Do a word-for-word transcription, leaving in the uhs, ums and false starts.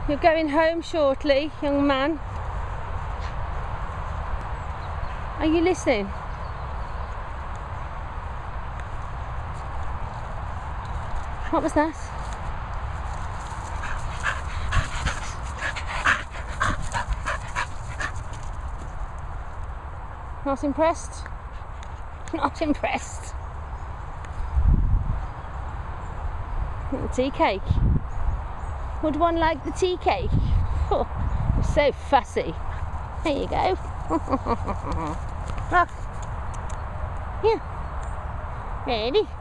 You're going home shortly, young man. Are you listening? What was that? Not impressed? Not impressed. Little tea cake. Would one like the tea cake? Oh, you're so fussy. There you go. Look. Here. Ready?